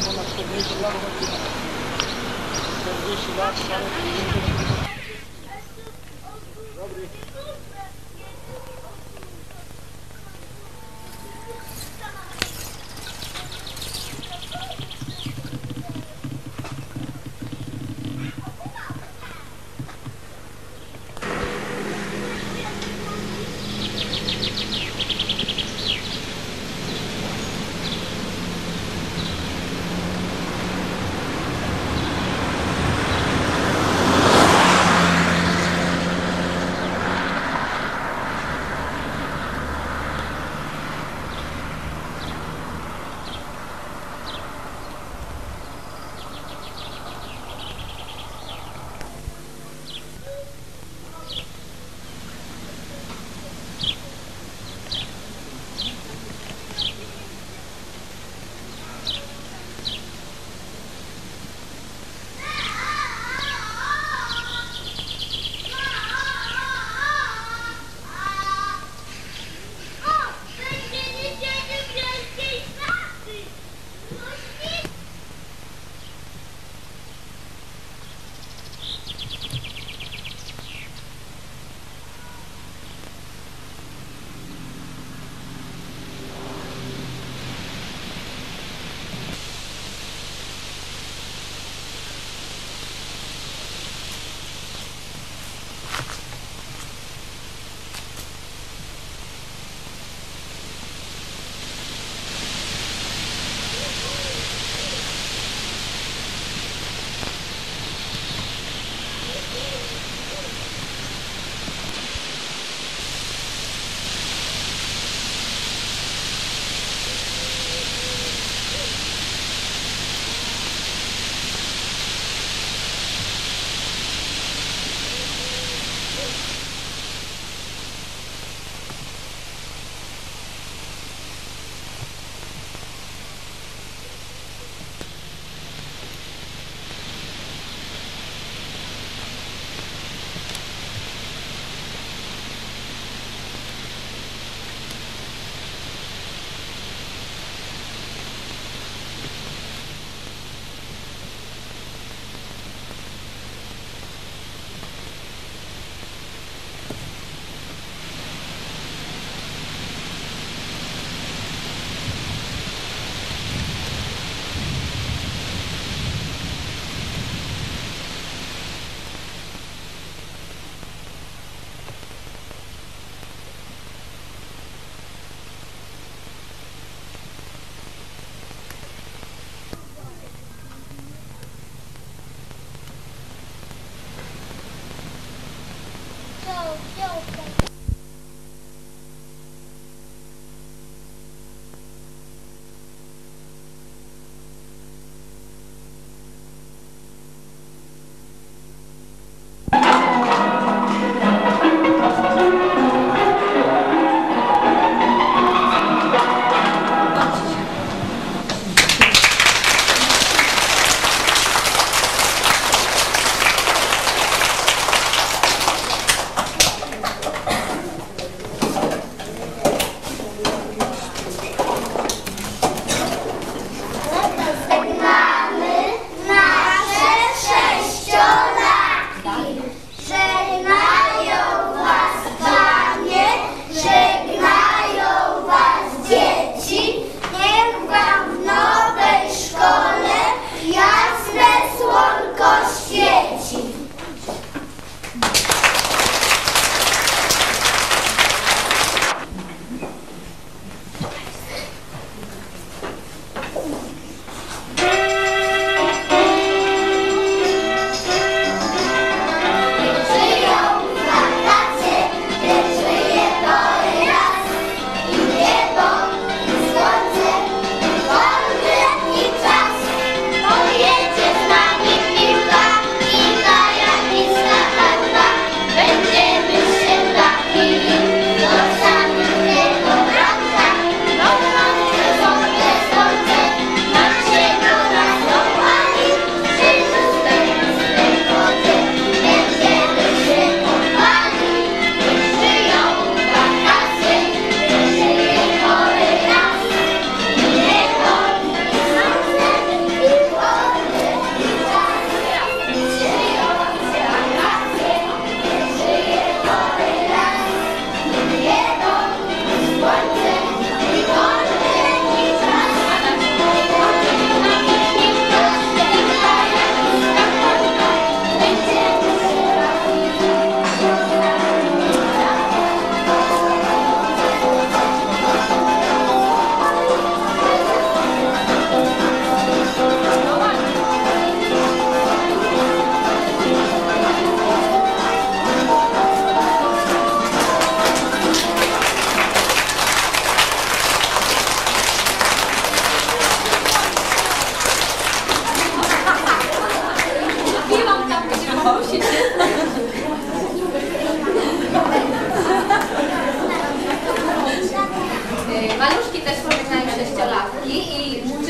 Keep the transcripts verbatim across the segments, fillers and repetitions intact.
ponad czterdzieści lat, czterdzieści lat, dobry.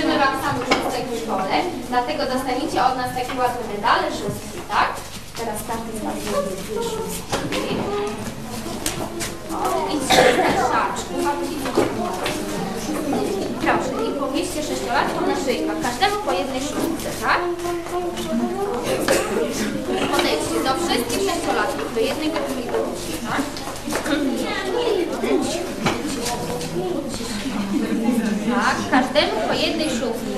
Życzymy Wam samych szóstek w szkole, dlatego dostaniecie od nas takie ładne medale, szóstki, tak? Teraz każdy z Was będzie dwie szóstki. O, i trzy krzaczki. Proszę, i powieście sześciolatkom na szyjkach, każdemu po jednej szóstce, tak? Podejdźcie do wszystkich sześciolatków, do jednej do drugiej do drugiej, tak? Tak, każdemu po jednej szóstce.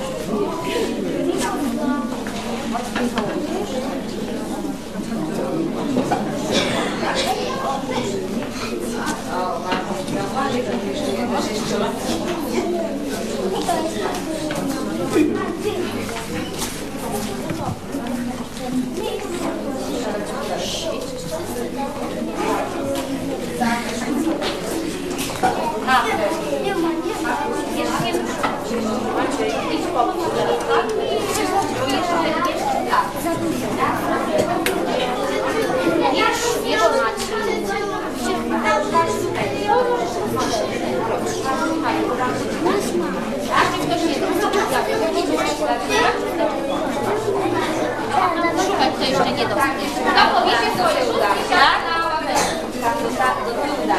Szukać to jeszcze nie dostanie. Na powiecie swoje uda, tak? Do tyłu uda.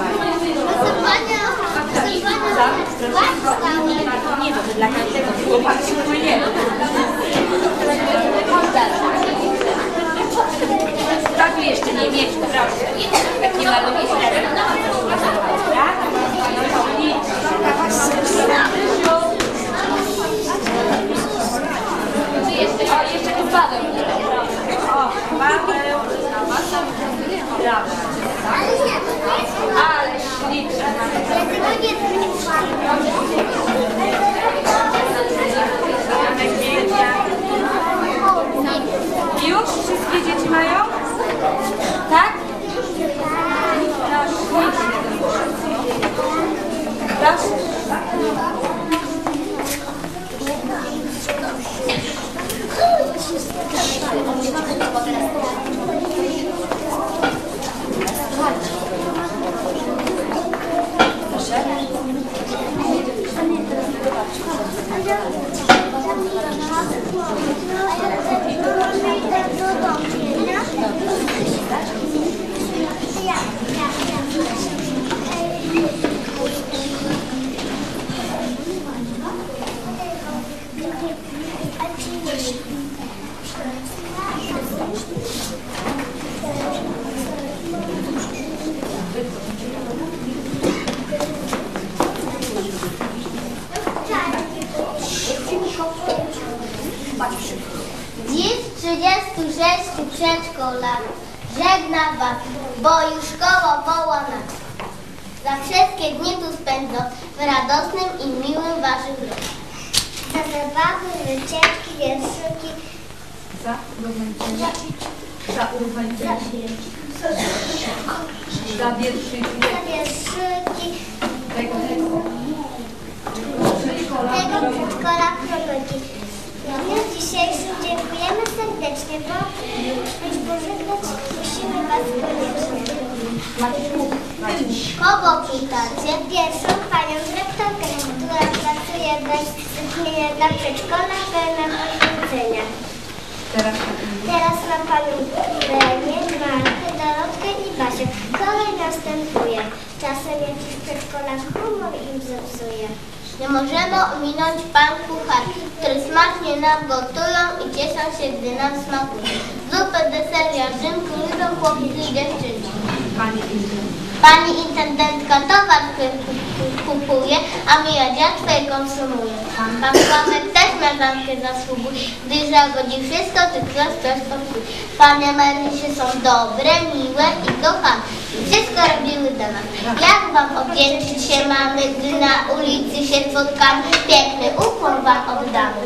Nie, to dla każdego chłopaki nie. Tak jeszcze nie mieć, proszę. Tak nie ma do miejsca. O, jeszcze tu Paweł. O, Paweł. Brawo. Ale ślicznie. Już wszystkie dzieci mają? Tak? No ślicznie. Proszę. Dziś trzydziestu sześciu przedszkolaków żegna Was, bo już szkoła woła nas. Za wszystkie dni tu spędzą w radosnym i miłym Waszych rodzinach. Za zabawy, wycieczki, wierszyki. Za urozmaicenie. Za urozmaicenie. Za wierszyki. Za wierszyki. Tego, tego. Tego przedszkola Chronoki. W dniu dzisiejszym dziękujemy serdecznie, bo być pożegnać musimy Was koniecznie. Kogo pytacie? Pierwszą panią dyrektorkę, która pracuje dla przedszkola pełna poświęcenia. Teraz, Teraz mam panią Lenię, Martę, Dorotkę i Basię. Kolej następuje. Czasem jakiś przedszkolak humor im zepsuje. Nie możemy ominąć pan kuchar, który smacznie nam gotują i cieszą się, gdy nam smakuje. Zupę, deser, jarzynku lubią chłopcy i dziewczynki. Pani intendentka towar kupuje, a mijadziatkę konsumuje. Pan Sławek też miażdżankę zasługuje, gdyż zagodzi wszystko, czy ktoś coś popsuje. Panie Marysie są dobre, miłe i kochane. Wszystko robiły dla nas. Jak Wam odwdzięczyć się mamy, gdy na ulicy się spotkamy? Piękny ukłon Wam oddamy.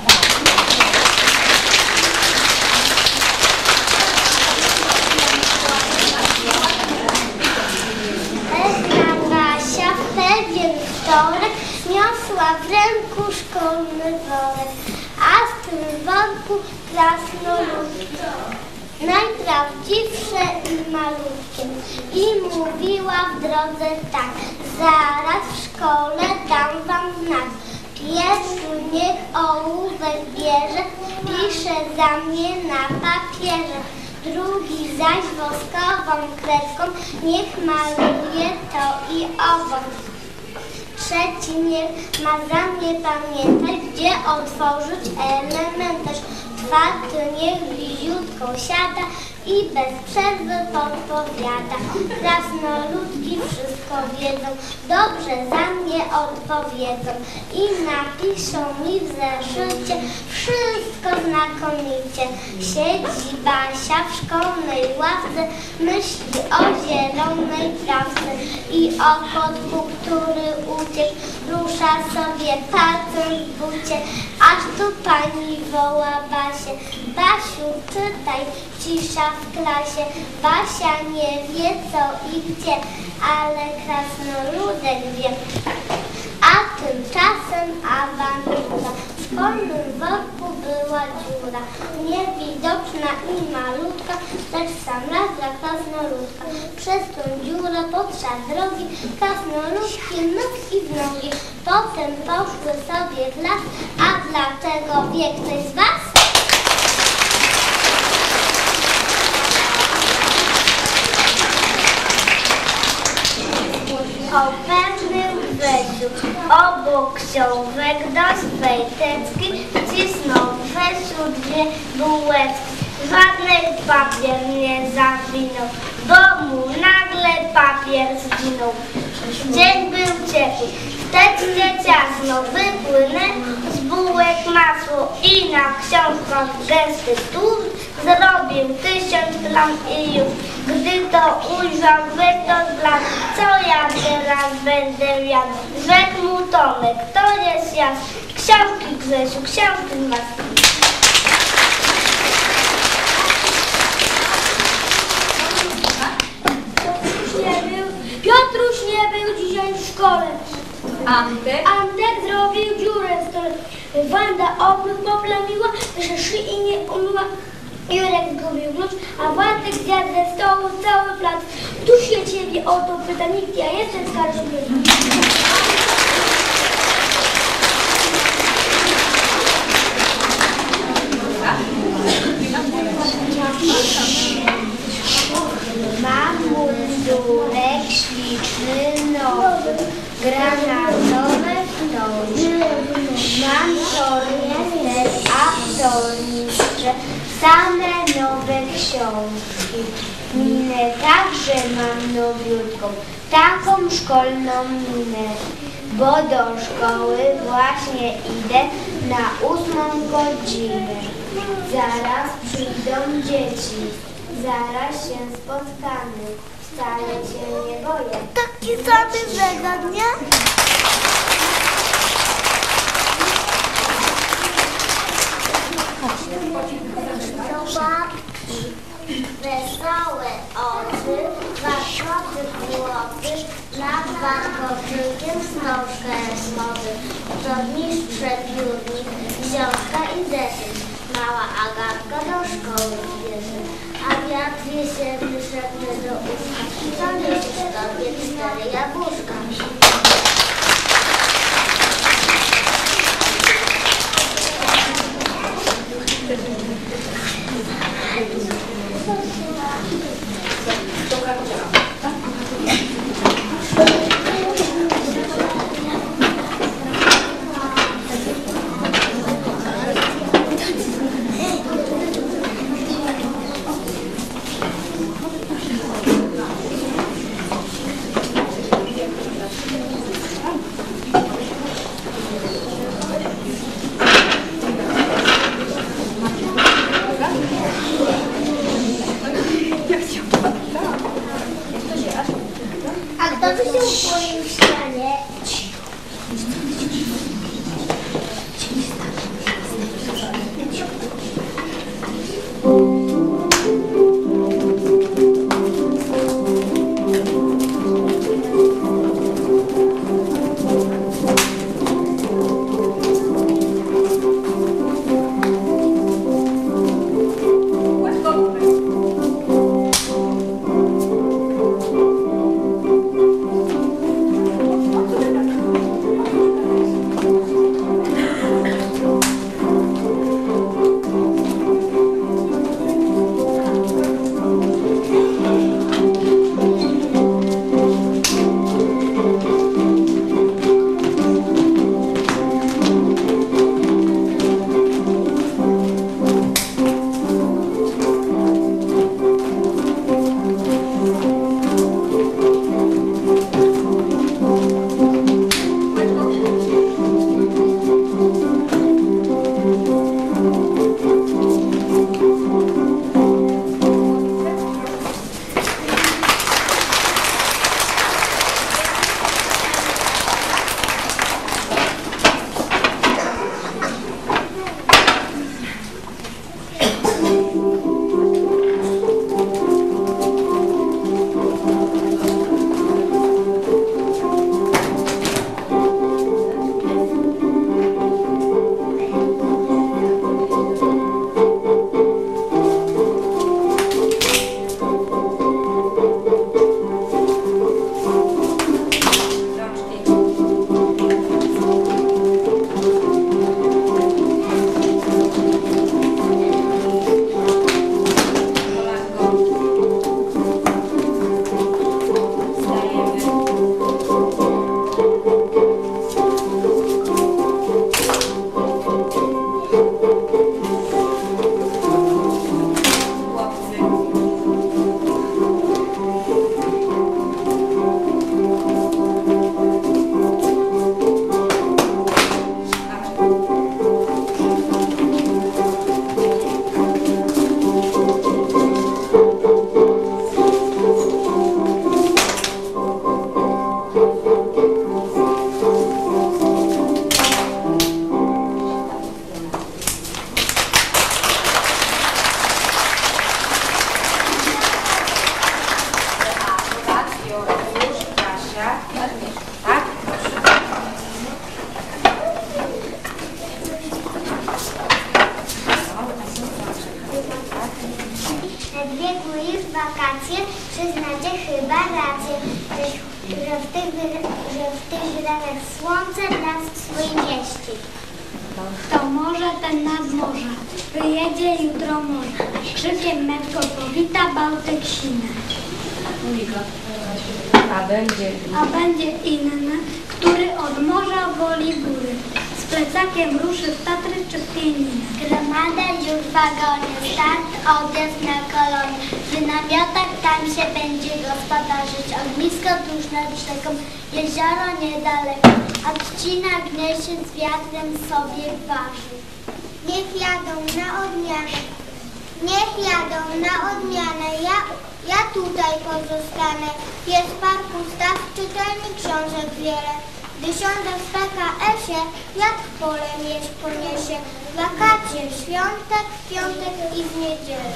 Basia w pewien wtorek niosła w ręku szkolny worek, a w tym worku krasnoludki, najprawdziwsze i malutkie. I mówiła w drodze tak: zaraz w szkole dam Wam znak. Pierwszy niech ołówek bierze, pisze za mnie na papierze. Drugi zaś woskową kredką niech maluje to i owo. Trzeci niech ma za mnie pamiętać, gdzie otworzyć elementarz. Czwarty niech bliziutko siada i bez przerwy podpowiada. Krasnoludki wszystko wiedzą, dobrze za mnie odpowiedzą i napiszą mi w zeszycie wszystko znakomicie. Siedzi Basia w szkolnej ławce, myśli o zielonej trawce i o kotku, który uciekł, rusza sobie palcem w bucie, aż tu pani woła Basię. Basiu, czytaj, cisza w klasie. Basia nie wie co i gdzie, ale krasnoludek wie. A tymczasem awantura. W szkolnym worku była dziura, niewidoczna i malutka, lecz w sam raz dla krasnoludka. Przez tą dziurę podszedł drogi, krasnoludki nóżki w nogi. Potem poszły sobie w las, a dlaczego wie ktoś z was? O pewnym Wesiu, obok książek do swej teczki wcisnął Wesiu dwie bułeczki. Żadnej papier nie zawinął, bo mu nagle papier zginął. Dzień był ciepły, w teczce ciasno, wypłynę z bułek masło i na książkach gęsty tłum zrobił tysiąc plam i już. Gdy to ujrzał Wektor blat, co ja teraz będę jadł? Rzekł mu Tomek, to jest jasne. Książki, Grzesiu, książki masz. Piotruś nie był dzisiaj w szkole. Antek? Antek zrobił dziurę w stole. Wanda obrót poplamiła, że szyi nie umyła. Jurek zgubił klucz, a Władek zjadł ze stołu cały plac. Tu się ciebie o to pyta nikt, ja jestem skarżony. Mam mundurek śliczny nowy, granatowe wnoży. Mam tornister, a w tornistrze same nowe książki. Minę także mam nowiutką, taką szkolną minę, bo do szkoły właśnie idę na ósmą godzinę. Zaraz przyjdą dzieci, zaraz się spotkamy, wcale się nie boję. Taki samy zegar, nie? Do babki wesołe oczy, warkoty głowy, nad warkotnikiem wstążkę smowy, mistrz przepiórnik, książka i zeszyt. Mała Agatka do szkoły bierze, a wiatr jesienny szepnie do ucha, co niesiesz tobie cztery jabłuszka. przyznacie chyba rację, że, że w tych, że w tych wyrazach słońce nas swój mieści. To może ten nad morza wyjedzie jutro morza, a krzykiem męsko powita Bałtyk sina. A będzie A będzie inny, który od morza woli góry, z plecakiem ruszy w Tatry czy w Pieniny. Gromada już w wagonie, start, odjazd na kolonie. W namiotach tam się będzie gospodarzyć, ognisko tuż nad rzeką, jezioro niedaleko, a trzcina gnie się z wiatrem sobie waży. Niech jadą na odmianę, niech jadą na odmianę, ja, ja tutaj pozostanę. Jest park ustaw, czytelnik książek wiele. Gdy siądę w P K S-ie, jak w pole mieć poniesie. Wakacje, świątek, w piątek i w niedzielę.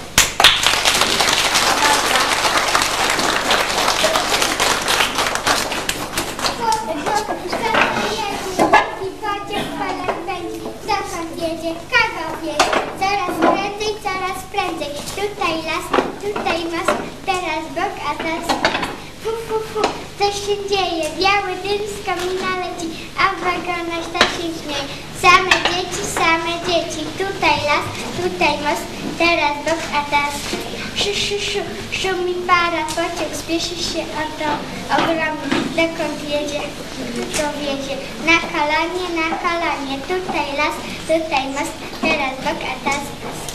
Coraz prędzej, coraz prędzej. Tutaj las, tutaj most, teraz bok, a teraz fu, fu, fu. Coś się dzieje, biały dym z komina leci, a w wagonach tak się śmieje. Same dzieci, same dzieci. Tutaj las, tutaj most, teraz bok, a teraz szu, szu, szu. Szumi para, pociąg spieszy się oto ogromny. Dokąd jedzie, to wiedzie. Na kolanie, na kolanie. Tutaj las, tutaj most, teraz bok, a teraz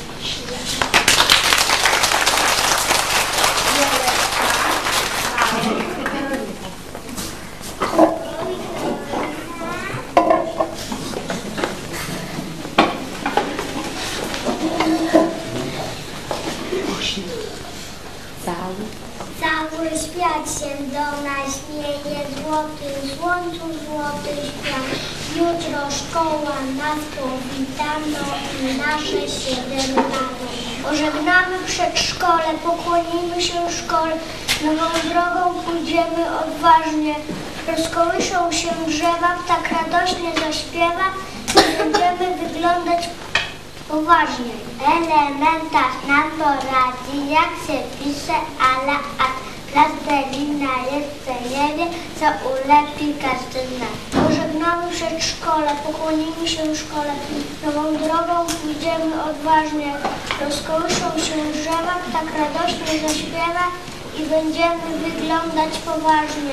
cały świat się do nas śmieje, złoty słońcu, złoty świat. Jutro szkoła nas powita, no i nasze siedem lat. Pożegnamy przedszkole, pokłonimy się szkole, nową drogą pójdziemy odważnie. Rozkołyszą się drzewa, tak radośnie zaśpiewa, będziemy wyglądać poważnie. Elementarz nam poradzi, jak się pisze, ale a plastelina jeszcze nie wie, co ulepi każdy z nas. Pożegnamy przedszkole, pokłonimy się szkole, nową drogą pójdziemy odważnie. Rozkołyszą się drzewa, tak radośnie zaśpiewa i będziemy wyglądać poważnie.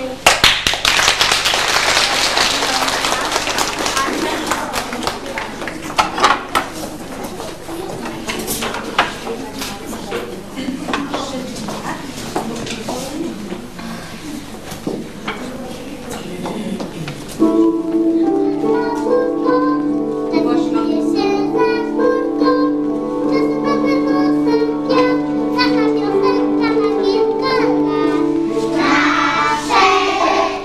Nasze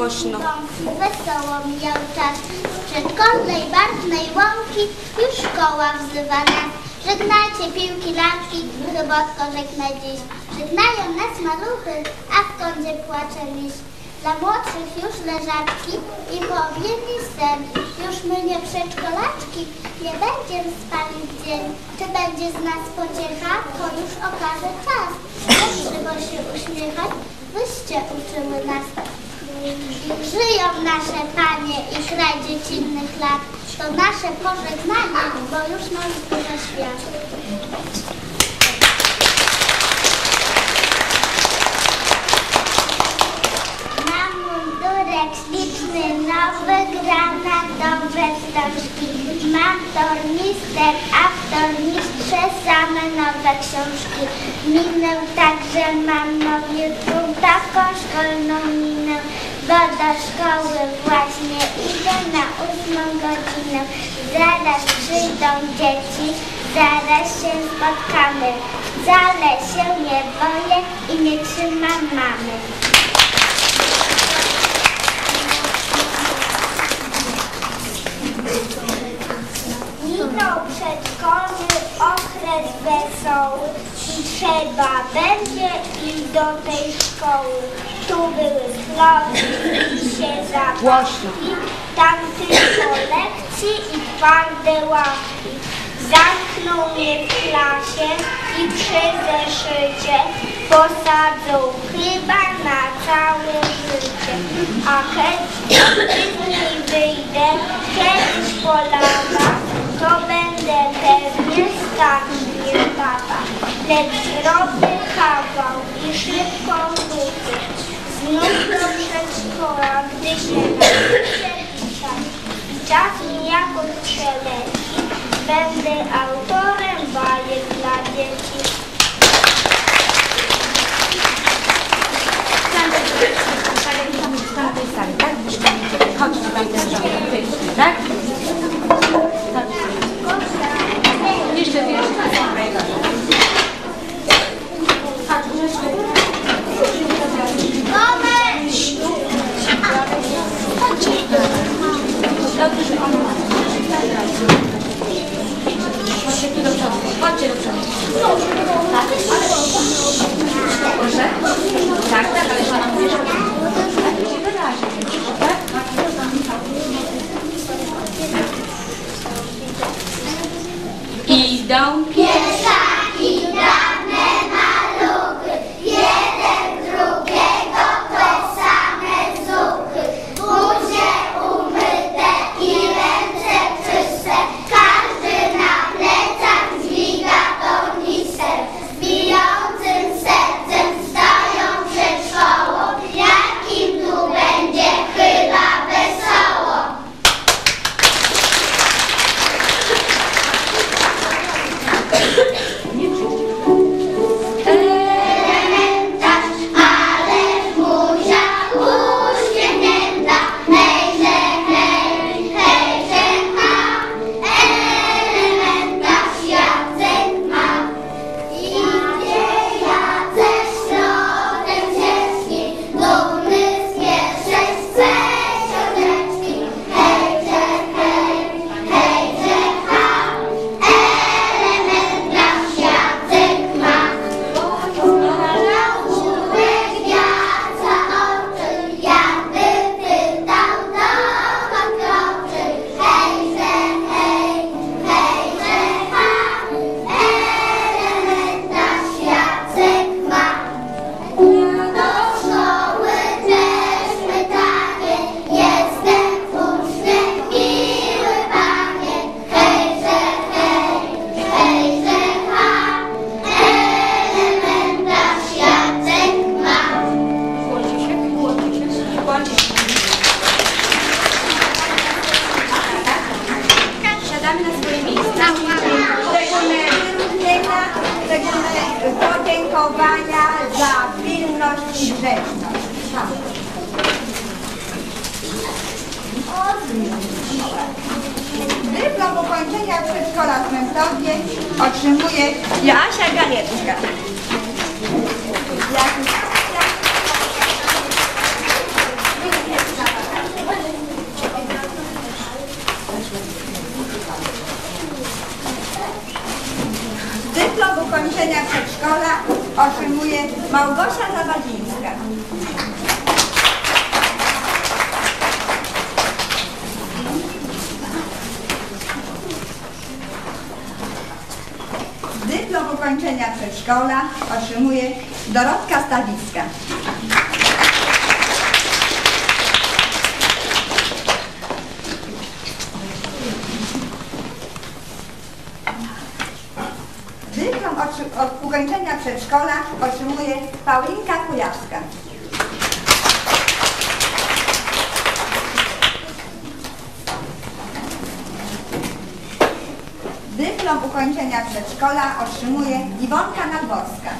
głośno. Wesoło mijał czas. Z przedszkolnej, barwnej łąki już szkoła wzywa nas. Żegnajcie piłki, lampki, chybotko żegnaj dziś. Żegnają nas maluchy, a w kącie płacze miś. Dla młodszych już leżaczki i powiemi sen. Już my nie przedszkolaczki, nie będziemy spali w dzień. Czy będzie z nas pociecha, to już okaże czas. Trzeba się uśmiechać, wyście uczyły nas. Żyją nasze panie i kraj dziecinnych lat. To nasze pożegnanie, bo już nam zbliża świat. Mam mundurek śliczny, nowy, granatowe wstążki. Mam tornister, a w tornistrze same nowe książki. Minę także mam nowiutką, taką szkolną minę, bo do szkoły właśnie idę na ósmą godzinę. Zaraz przyjdą dzieci, zaraz się spotkamy. Wcale się nie boję i nie trzymam mamy. Minął przedszkolny okres wesoły i trzeba będzie iść do tej szkoły. Tu były schody i się zabawki, tam tylko lekcji i twarde ławki. Zamknął mnie w klasie i przy zeszycie posadzą chyba na całe życie. A kiedy z niej wyjdę kiedyś po latach, to będę pewnie starszy niż tata. Lecz zrobię kawał i szybko wrócę znów do przedszkola, gdy się nauczę pisać. I czas mi jako przeleci, będę autorem bajek dla dzieci. W tamtej sali, tak? Chodź do tamtej sali, tak? Jeszcze wiesz, chodźcie do przodu. Chodźcie do przodu. Proszę? Tak, tak, ale się nam bierze. Idą Pieszaki, dawne maluchy, jeden drugiego to same zuchy. Buzie umyte i ręce czyste, każdy na plecach dźwiga tornister. Z bijącym sercem stoją przed szkołą, jakim tu będzie chyba wesoło. Podziękowania za pilność i grzeczność. Dyplom ukończenia przedszkola w Mętowie otrzymuje Joasia Galiecka. Jak... otrzymuje Małgosia Zawadzińska. Dyplom ukończenia przedszkola otrzymuje Dorotka Stawicka. Dyplom od ukończenia przedszkola otrzymuje Paulinka Kujawska. Dyplom ukończenia przedszkola otrzymuje Iwonka Nadworska.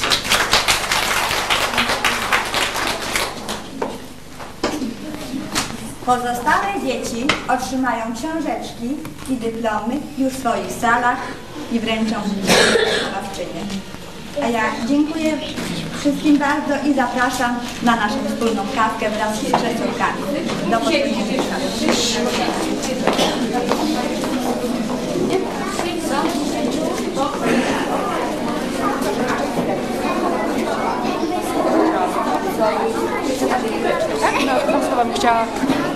Pozostałe dzieci otrzymają książeczki i dyplomy już w swoich salach i wręczą wychowawczynie. A ja dziękuję wszystkim bardzo i zapraszam na naszą wspólną kawkę wraz z córkami. Do powiedzenia. No, no słowa bym chciała.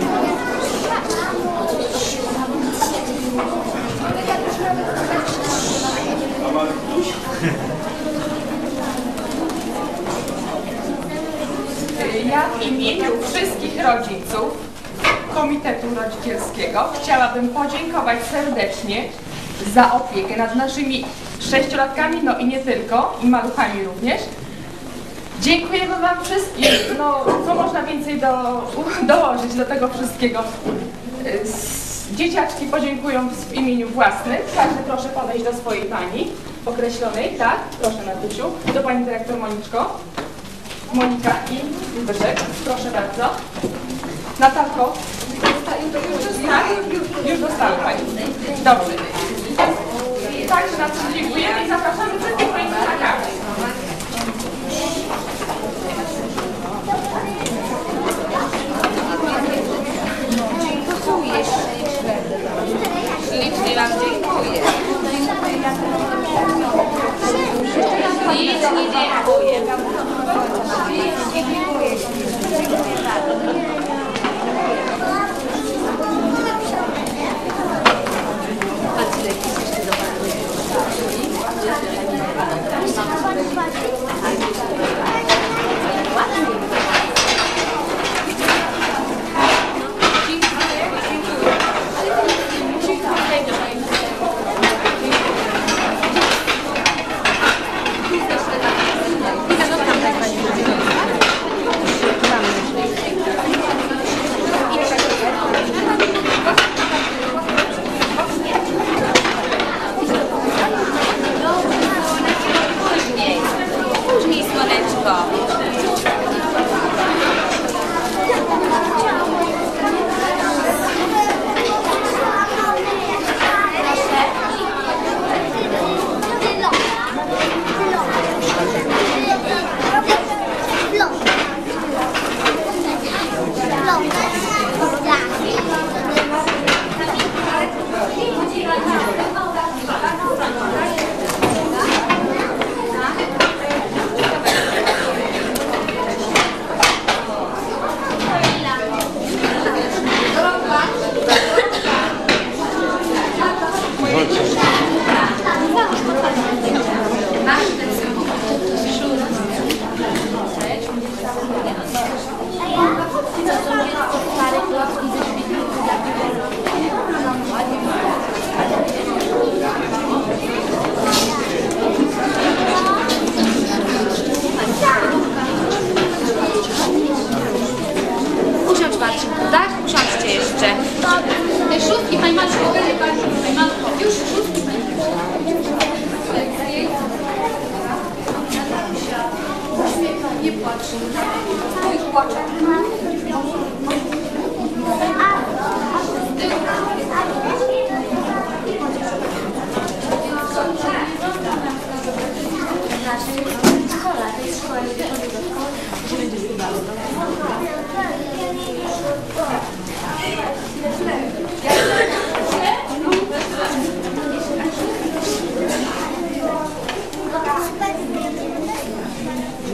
Ja w imieniu wszystkich rodziców Komitetu Rodzicielskiego chciałabym podziękować serdecznie za opiekę nad naszymi sześciolatkami, no i nie tylko, i maluchami również. Dziękujemy Wam wszystkim. No, co można więcej do, dołożyć do tego wszystkiego? Dzieciaczki podziękują w imieniu własnym. Każdy proszę podejść do swojej pani określonej, tak? Proszę Natusiu. Do pani dyrektor Moniczko. Monika i Zbyszek. Proszę bardzo. Natalko. Już dostały pani. Dobrze. Także na to dziękujemy i zapraszamy wszystkich państwa na kawę. Dziękuję ślicznie. Ślicznie Wam dziękuję. Nic nie dziękuję. Dziękuję ślicznie. Dziękuję bardzo.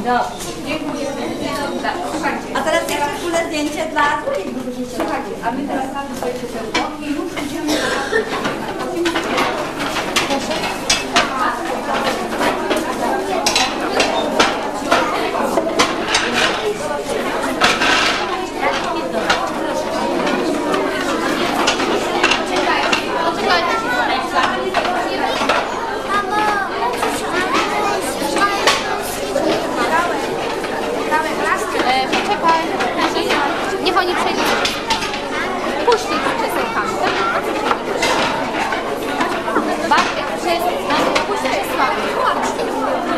A teraz jeszcze chwilę zdjęcie dla drugiej grupy dzieci. Słuchajcie, a my teraz mamy swoje ciepełko i już idziemy na niech oni przejdą. Puść ich przesyłkami. Bartek, przesyłkami. Puść przesyłkami.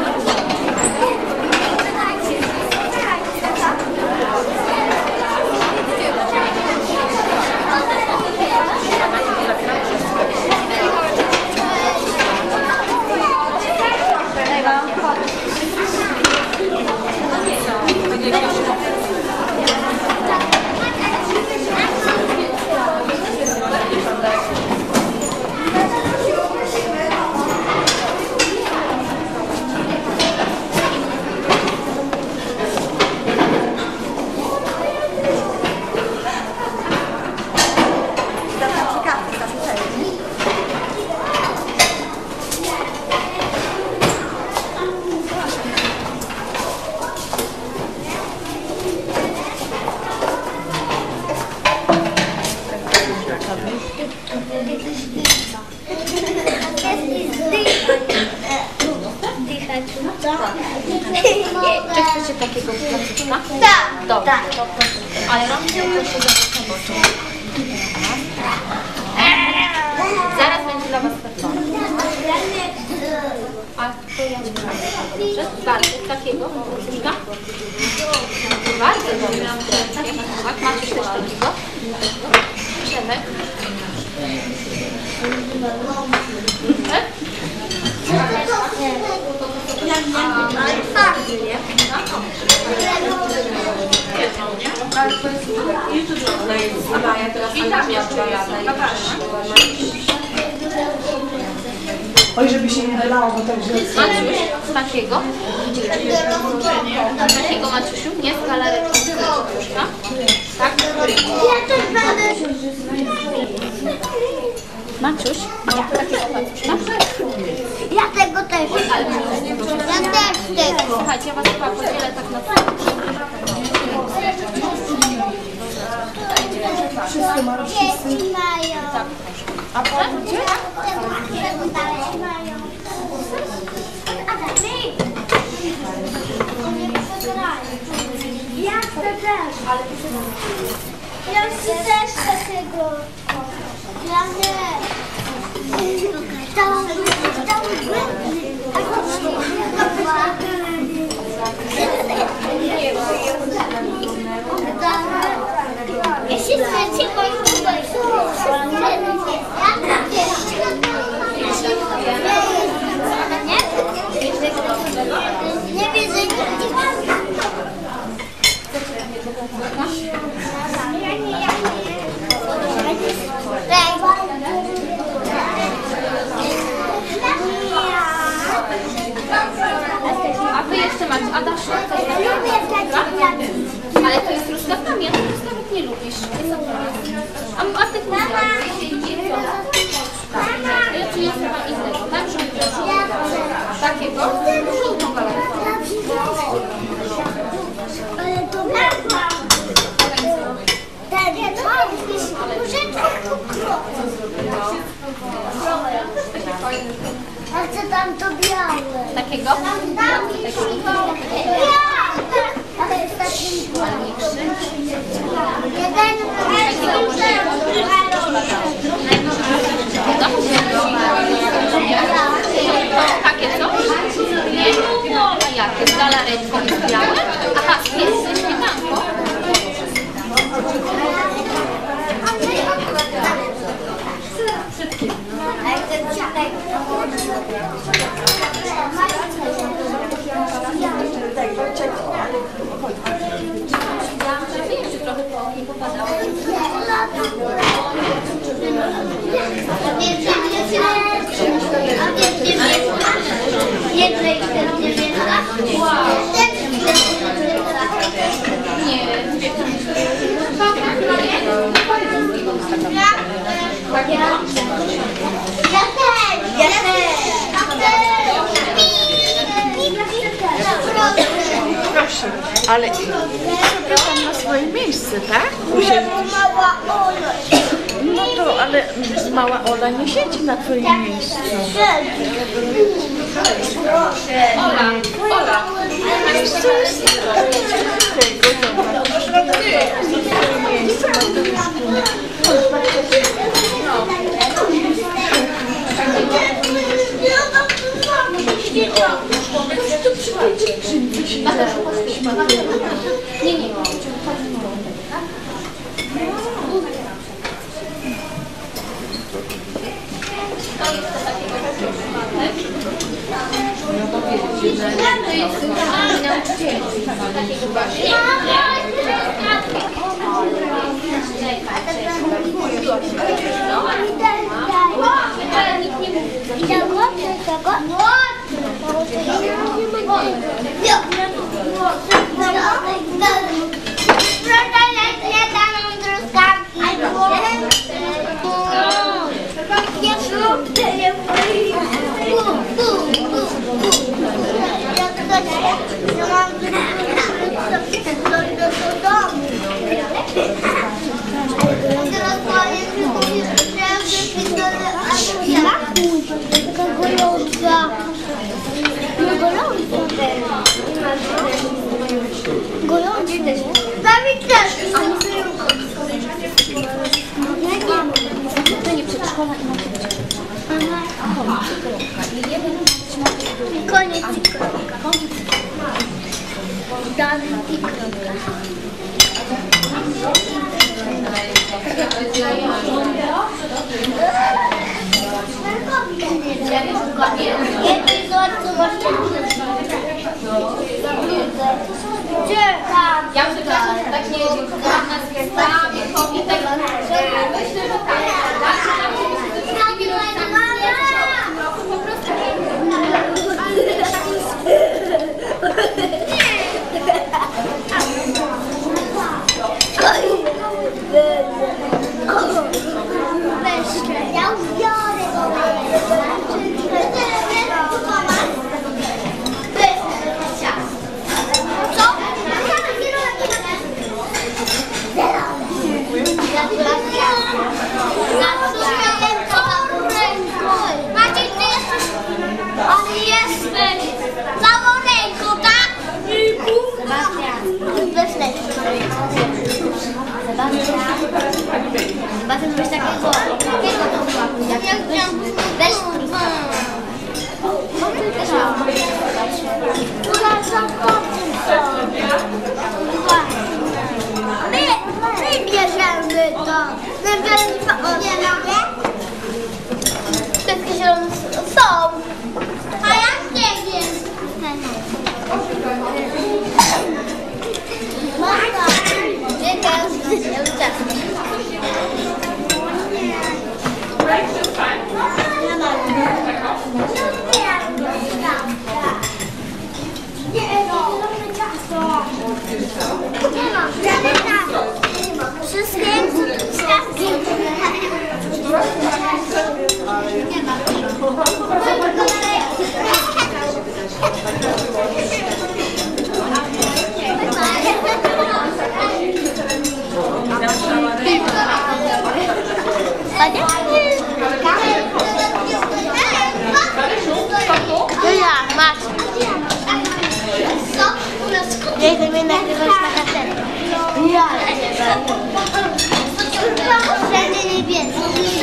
Czy chcecie takiego placuszka? Tak, Dobrze. tak. Ale rączkę proszę zobaczyć. Zaraz będzie dla was perfekto. A to ja nie mam. Dobrze? Bartek, takiego placuszka? Bardzo dobrze. Tak, macie też takiego? Przemek? Ale twardy, nie? I tam jeszcze jest. Oj, żeby się nie wylało, bo tak źle. Maciuś, takiego? Takiego Maciusiu? Nie, z galaretką. Tak? Ja też będę. Maciuś, takiego pacuszka? Ja tego też. Ja też tego. Słuchajcie, ja was chyba podzielę tak na pół. Wszystko ma wszyscy. Dzieci mają. Tak, A pan gdzie? Dzieci mają. Ja chcę też. Ja chcę też takiego. Ja też. Jeśli chcecie, nie widzę, nie a wy jeszcze macie Adasiu? Ale to jest truskawkami, a ty truskawek nie lubisz. A, a ty lubisz? Ja ci nie chcę innego, tak? Żeby takiego? Żółtą galaretką. Ale to bardzo. Tak, ja to jest różeczką a co tam to białe? Takiego? Ja! To jest taki jeden Takie co? Nie? A jakie? Z galaretką jest białe? Aha, jest ze śmietanką. Trochę po oknie popadało. Jednej czterdzieści. Tak, Ja też! Ja też! Proszę, ale idź sobie tam na swoje miejsce, tak? Mała Ola! No to, ale mała Ola nie siedzi na twoim miejscu. Ola, Ola. Miejsce jest tego, zobacz. Miejsce na tym Nie, nie. To jest nauczyciel. Takiego właśnie. Ale nikt nie mówi. Gorący też. Dawid też. To nie przedszkola i macie być. Koniec i kropka. Dawid i kropka. Jednej złotku masz Ja przepraszam, że tak nie jest, na zwiastami, kobitek, że myślę, że tak, tak, po prostu Ja ubiorę go. Maciej, ty jesteś... On jesteś... Całą ręką, tak? Bez leki. Sebastian, weź takiego... Takiego to była. Jak weź... My, my bierzemy to. My bierzemy to. Nie mogę? Wszystkie zielone są. A ja nie wiem. Mama, nie wiem. Ja już tak. Wszystkie stawki. Nie ma. Ja, masz. Ja idę mnie nagrywać na kasetę. Ja. Wszędzie niebieski.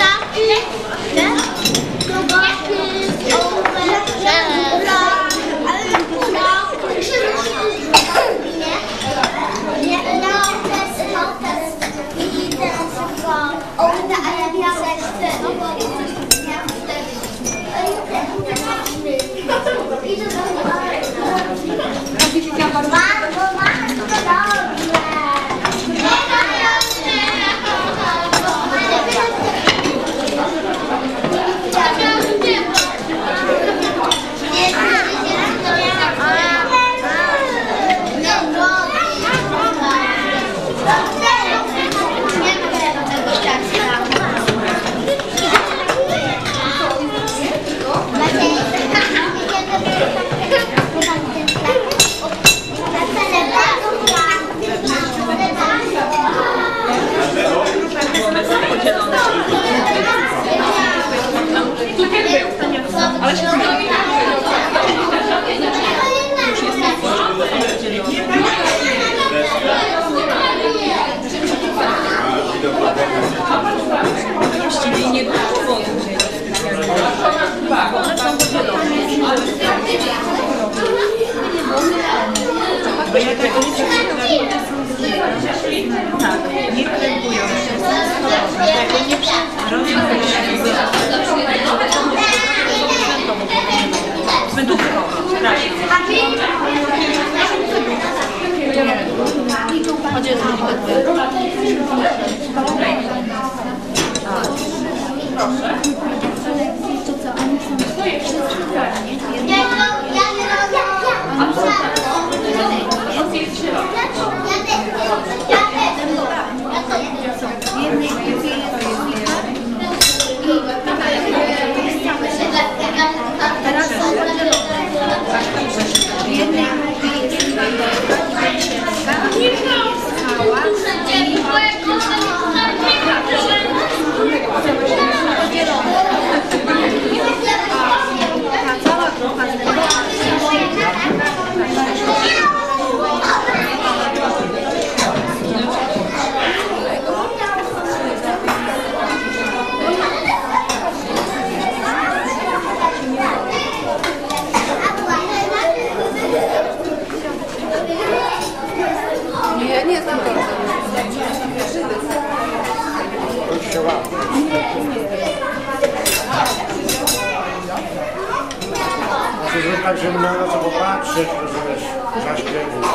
Bo ja tak nie tak, nie krępują się. Tego nie Że tak, żeby na co popatrzeć, rozumiesz, zaśpiewu.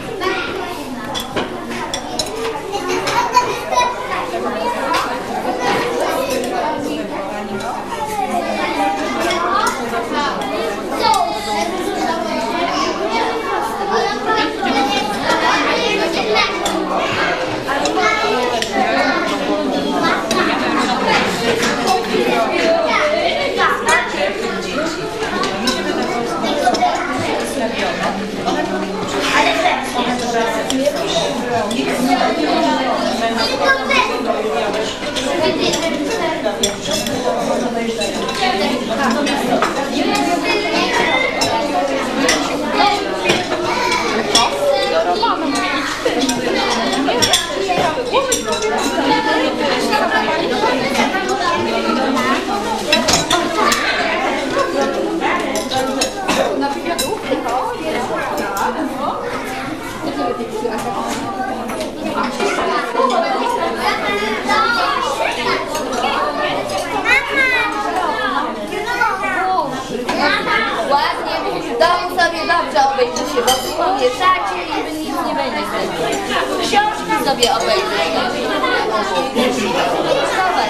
Ładnie, w domu sobie dobrze obejrzycie, bo pomieszacie i wy nic nie będzie. Książki sobie obejrzycie. Schowaj.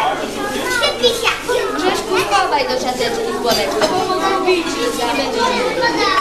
Grzeszku, schowaj do siateczki słoneczko, bo nic nie będzie.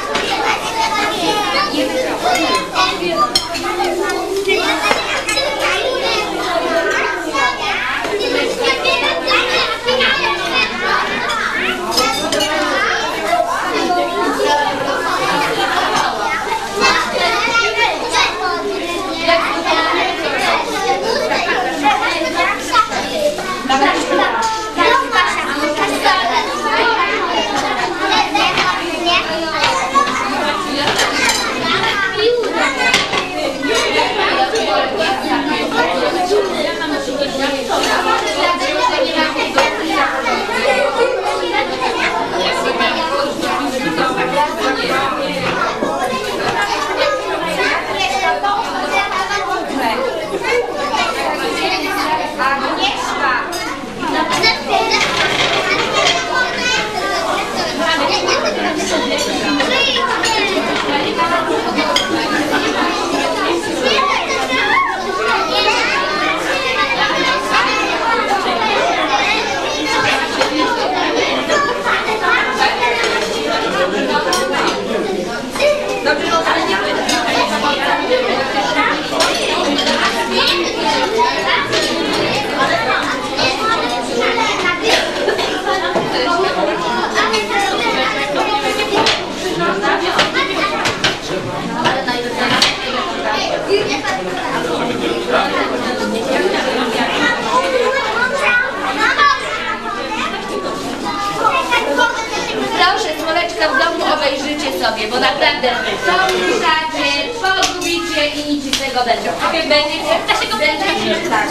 sobie, bo naprawdę pomieszacie, pogubicie i nic z tego będzie. Będziecie, będziecie tak.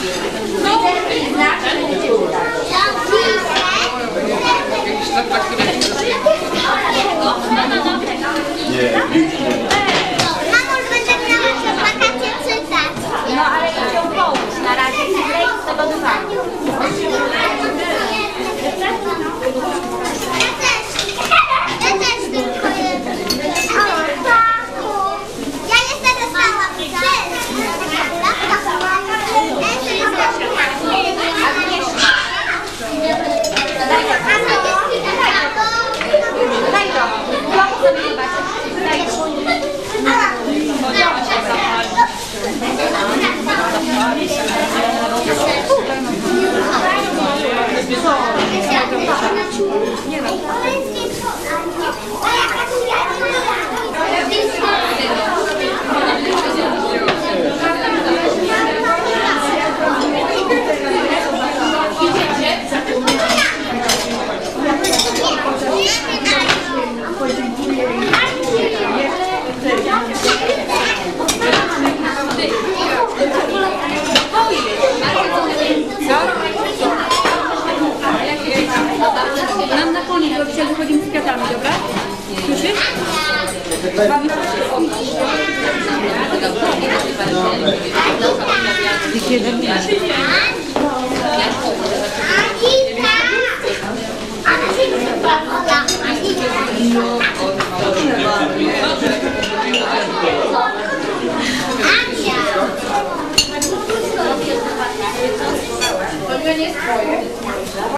No i znaczy będziecie Nie, To nie jest twoje.